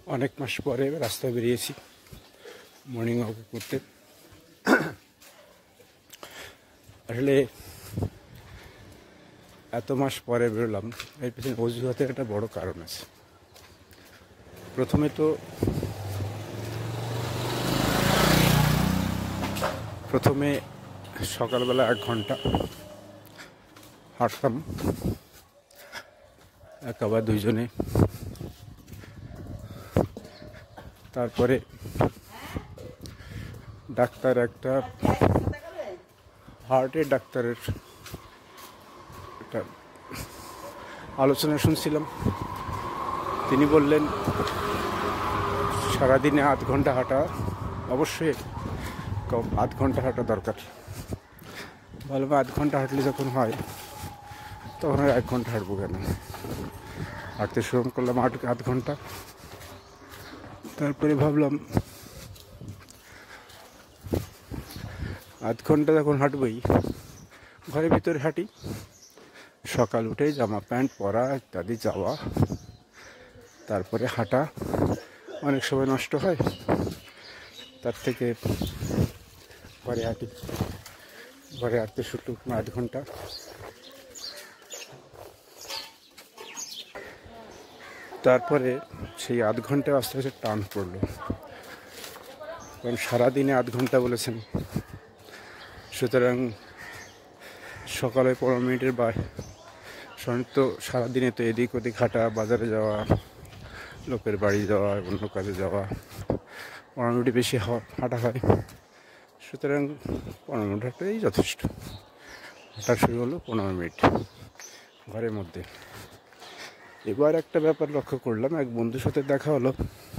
অনেক মাস পরে রাস্তায় বেরিয়েছি মর্নিং ওয়াক করতে। আসলে এত মাস পরে বেরোলাম, এর পিছনে অজুহাতের একটা বড় কারণ আছে। প্রথমে সকালবেলা 1 ঘন্টা হাঁটতাম একা বা দুইজনে। তারপরে ডাক্তার, একটা হার্টের ডাক্তারের একটা আলোচনা শুনছিলাম। তিনি বললেন সারাদিনে 8 ঘন্টা হাঁটা, অবশ্যই 8 ঘন্টা হাঁটা দরকার। ভালো, 8 ঘন্টা হাঁটলে যখন হয় তখন আর 1 ঘন্টা হাঁটবো কেন। হাঁটতে শুরু করলাম 8 ঘন্টা। তারপরে ভাবলাম 8 ঘন্টা যখন হাঁটবই, ঘরের ভিতরে হাঁটি। সকাল উঠে জামা প্যান্ট পরা ইত্যাদি যাওয়া, তারপরে হাঁটা অনেক সময় নষ্ট হয়। তার থেকে ঘরে হাঁটতে শুরু 8 ঘন্টা। তারপরে সেই 8 ঘন্টায় আস্তে আস্তে টান পড়লো, কারণ সারাদিনে 8 ঘন্টা বলেছেন। সুতরাং সকালে 15 মিনিটের তো সারাদিনে তো এদিক ওদিক হাঁটা, বাজারে যাওয়া, লোকের বাড়ি যাওয়া, অন্য কাজে যাওয়া, 15 মিনিট বেশি হাঁটা হয়। সুতরাং 15 মিনিট হাঁটাই যথেষ্ট। হাঁটা শুরু হলো 15 মিনিট ঘরের মধ্যে। এবার একটা ব্যাপার লক্ষ্য করলাম, এক বন্ধুর সাথে দেখা হলো।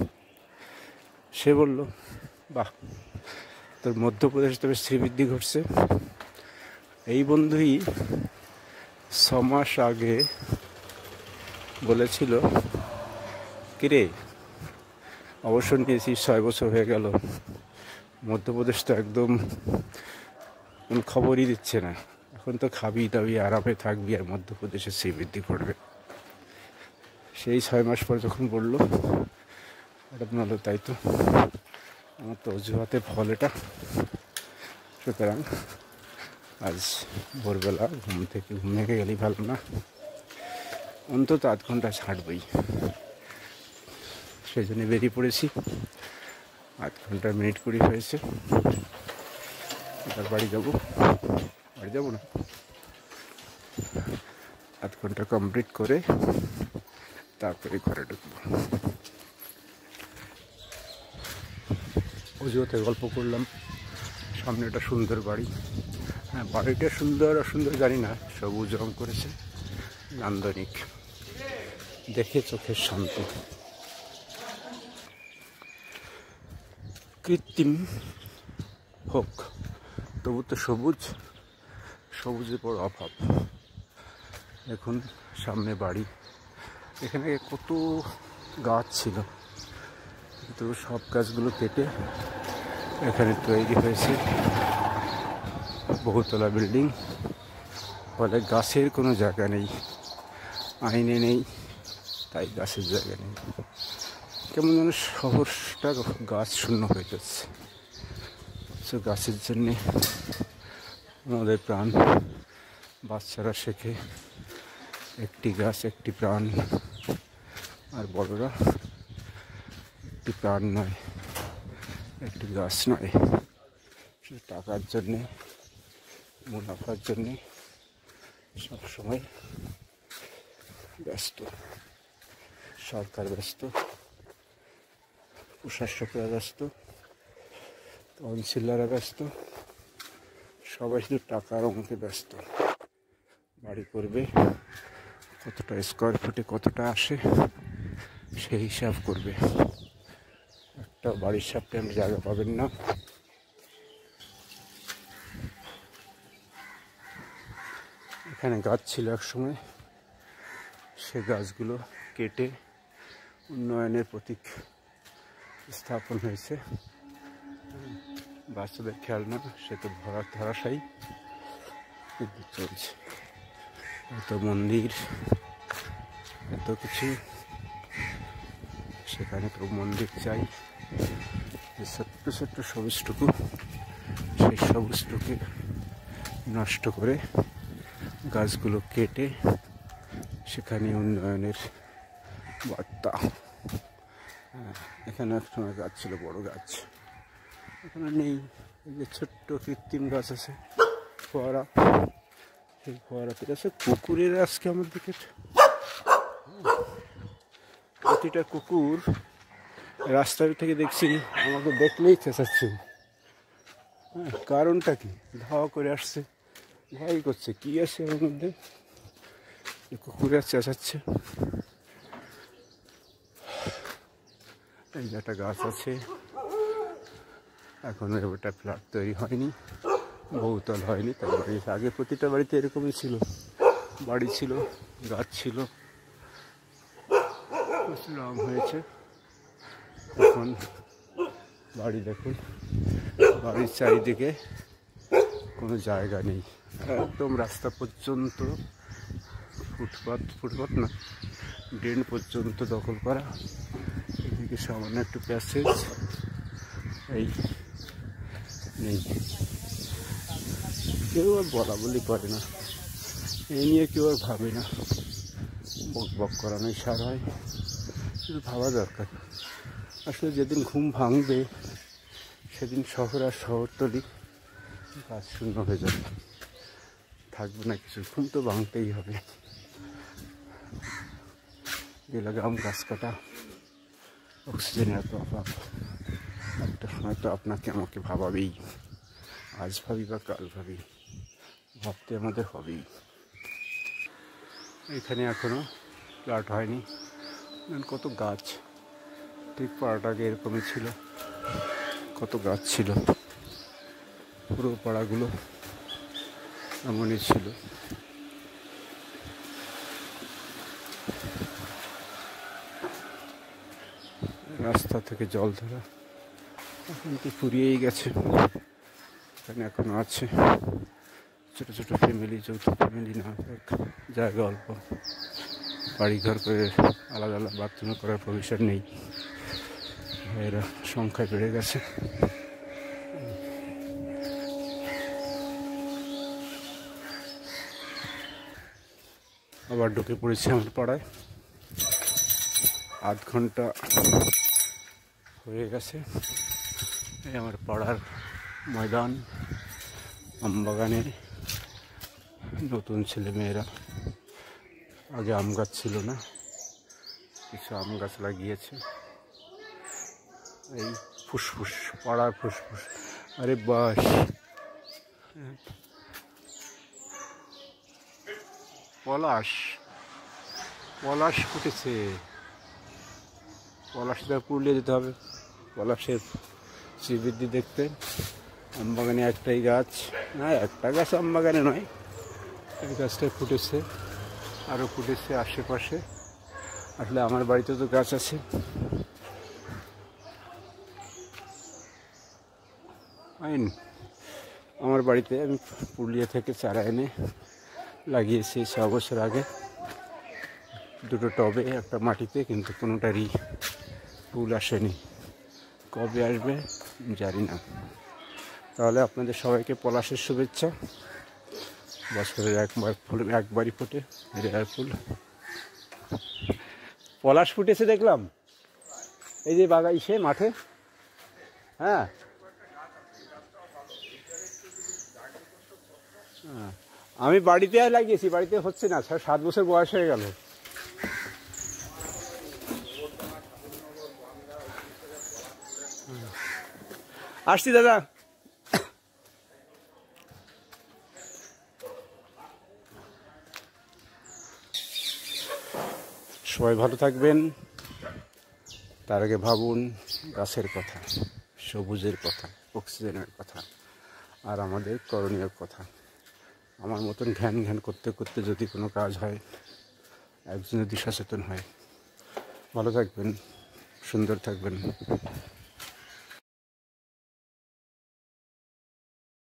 সে বলল, বাহ, তোর মধ্যপ্রদেশ তবে শ্রীবৃদ্ধি ঘটছে। এই বন্ধুই 6 মাস আগে বলেছিল, কিরে অবসর নিয়েছি 6 বছর হয়ে গেল, মধ্যপ্রদেশ তো একদম কোনো খবরই দিচ্ছে না, এখন তো খাবি দাবি আরামে থাকবি আর মধ্যপ্রদেশে শ্রীবৃদ্ধি ঘটবে। সেই 6 মাস পর যখন বললো, হঠাৎ বললো, তাই তো, আমার তো অজুহাতে ফল এটা। সুতরাং আজ ভোরবেলা ঘুম থেকে গেলেই ভালো না, অন্তত 8 ঘন্টা হাঁটবই। সেই জন্য বেরিয়ে পড়েছি। 8 ঘন্টা মিনিট 20 হয়েছে। এবার বাড়ি যাবো না, 8 ঘন্টা কমপ্লিট করে তারপরে ঘরে ঢুকবো। অজুহাতে গল্প করলাম, সামনে একটা সুন্দর বাড়ি। হ্যাঁ, বাড়িটা সুন্দর অসুন্দর জানি না, সবুজ রং করেছে, নান্দনিক, দেখে চোখের শান্তি। কৃত্রিম হোক, তবু তো সবুজের বড় অভাব। দেখুন সামনে বাড়ি, এখানে কত গাছ ছিল, কিন্তু সব গাছগুলো কেটে এখানে তৈরি হয়েছে বহুতলা বিল্ডিং। ফলে গাছের কোনো জায়গা নেই, আইনে নেই, তাই গাছের জায়গা নেই। কেমন যেন শহরটা গাছ শূন্য হয়ে যাচ্ছে। তো গাছের জন্যে আমাদের প্রাণ। বাচ্চারা শেখে একটি গাছ একটি প্রাণ, আর বড়রা একটি প্রাণ নয়, একটি গাছ নয়। টাকার জন্যে, মুনাফার জন্যে সবসময় ব্যস্ত। সরকার ব্যস্ত, প্রশাসকরা ব্যস্ত, কাউন্সিলররা ব্যস্ত, সবাই শুধু টাকার অঙ্কে ব্যস্ত। বাড়ি করবে, কতটা স্কোয়ার ফুটে কতটা আসে সেই হিসাব করবে। একটা বাড়ির সামনে আপনি জায়গা পাবেন না। এখানে গাছ ছিল এক সময়, সে গাছগুলো কেটে উন্নয়নের প্রতীক স্থাপন হয়েছে। বাচ্চাদের খেলনা সে তো ধরাশায়ী, কিন্তু চলছে। এত মন্দির, এত কিছু, সেখানে তো মন্দির চাই। ছোট্ট ছোট্ট সবুজটুকু, সেই সবুজটুকু নষ্ট করে গাছগুলো কেটে সেখানে উন্নয়নের বার্তা। এখানে এক সময় গাছ ছিল, বড় গাছ, এখানে নেই। এই যে ছোট্ট কৃত্রিম গাছ আছে, ফোয়ারা, সেই ফোয়ারাতে আছে কুকুরের আজকে আমার দিকে প্রতিটা কুকুর রাস্তার থেকে দেখছি আমাকে দেখলেই চেঁচাচ্ছে। হ্যাঁ, কারণটা কি? ধাওয়া করে আসছে, ভয় করছে। কি আছে ওর মধ্যে? কুকুরের চেঁচাচ্ছে। এই যে একটা গাছ আছে, এখনো ওটা ফ্ল্যাট তৈরি হয়নি, বহুতল হয়নি। তার বাড়ি আগে প্রতিটা বাড়িতে এরকমই ছিল, বাড়ি ছিল, গাছ ছিল, রং হয়েছে। এখন বাড়ি দেখুন, বাড়ির চারিদিকে কোনো জায়গা নেই, একদম রাস্তা পর্যন্ত, ফুটপাত না, ড্রেন পর্যন্ত দখল করা। এদিকে সামান্য একটু প্যাসেজ, এই নেই। কেউ আর বলা বলি করে না, এই নিয়ে কেউ আর ভাবে না। বক বক করানোই সার হয়, শুধু ভাবা দরকার। আসলে যেদিন ঘুম ভাঙবে সেদিন শহর আর শহরতলি গাছ শূন্য হয়ে যাবে, থাকবে না কিছু। ঘুম তো ভাঙতেই হবে। এলাকা গাছ কাটা, অক্সিজেনের এত অভাব, একটা সময় তো আপনাকে আমাকে ভাবাবেই। আজ ভাবি বা কাল ভাবি, ভাবতে আমাদের হবেই। এখানে এখনো ফ্ল্যাট হয়নি, কত গাছ, ঠিক পাড়াটা আগে এরকমই ছিল, কত গাছ ছিল, পুরো পাড়াগুলো এমনই ছিল। রাস্তা থেকে জল ধরা এখন তো ফুরিয়েই গেছে। এখানে এখনো আছে ছোটো ছোটো ফ্যামিলি, যৌথ ফ্যামিলি না, জায়গা অল্প, বাড়িঘর করে আলাদা আলাদা বাথরুম করার প্রভিশন নেই। এরা সংখ্যায় বেড়ে গেছে। আবার ঢুকে পড়েছি আমার পাড়ায়, আধ ঘন্টা হয়ে গেছে। এই আমার পাড়ার ময়দান, আমবাগানে নতুন ছেলে মেয়েরা, আগে আম গাছ ছিল না, কিছু আম গাছ লাগিয়েছে। এই ফুসফুস, পাড়ার ফুসফুস। আরে বাস, পলাশ ফুটেছে। পলাশটা পুরুলিয়া যেতে হবে, পলাশের শ্রীবৃদ্ধি দেখতে। আমবাগানে একটাই গাছ, না একটা গাছ আমবাগানে নয়, এই গাছটাই ফুটেছে, আরও ফুটেছে আশেপাশে। আসলে আমার বাড়িতে তো গাছ আছে, আমার বাড়িতে আমি পুরুলিয়া থেকে চারা এনে লাগিয়েছি 6 বছর আগে, দুটো টবে, একটা মাটিতে, কিন্তু কোনোটারই ফুল আসেনি। কবে আসবে জানি না। তাহলে আপনাদের সবাইকে পলাশের শুভেচ্ছা। বছরের একবারই ফোটে রেয়ার ফুল। পলাশ ফুটেছে দেখলাম এই যে বাগাইছে মাঠে। হ্যাঁ, আমি বাড়িতে লাগিয়েছি, বাড়িতে হচ্ছে না, 7 বছর বয়স হয়ে গেল। আসছি দাদা। সবাই ভালো থাকবেন। তার আগে ভাবুন গাছের কথা, সবুজের কথা, অক্সিজেনের কথা, আর আমাদের করণীয় কথা। আমার মতন ঘ্যান করতে করতে যদি কোনো কাজ হয়, একজন যদি সচেতন হয়। ভালো থাকবেন, সুন্দর থাকবেন।